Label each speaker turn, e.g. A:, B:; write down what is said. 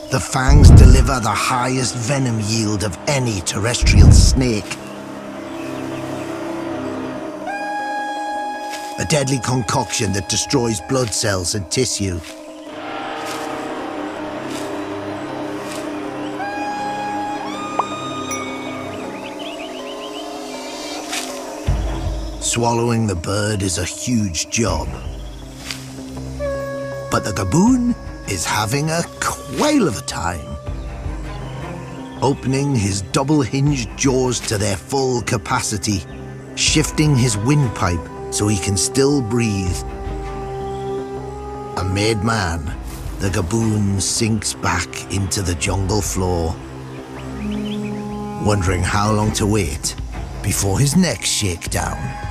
A: The fangs deliver the highest venom yield of any terrestrial snake. A deadly concoction that destroys blood cells and tissue. Swallowing the bird is a huge job. But the Gaboon is having a whale of a time. Opening his double-hinged jaws to their full capacity, shifting his windpipe so he can still breathe. A made man, the Gaboon sinks back into the jungle floor, wondering how long to wait before his next shakedown.